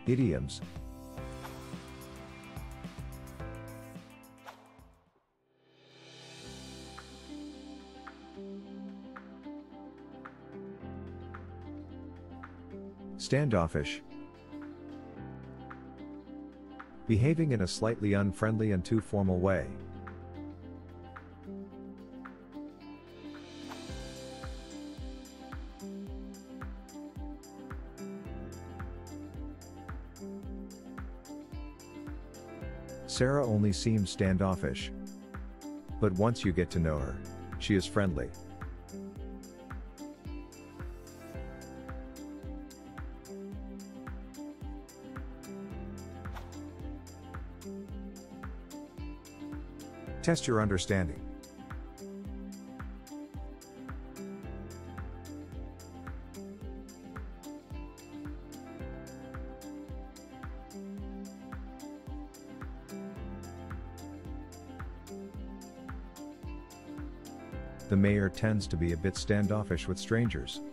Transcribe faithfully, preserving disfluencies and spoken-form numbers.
Idioms. Standoffish. Behaving in a slightly unfriendly and too formal way. Sarah only seems standoffish. But once you get to know her, she is friendly. Test your understanding. The mayor tends to be a bit standoffish with strangers.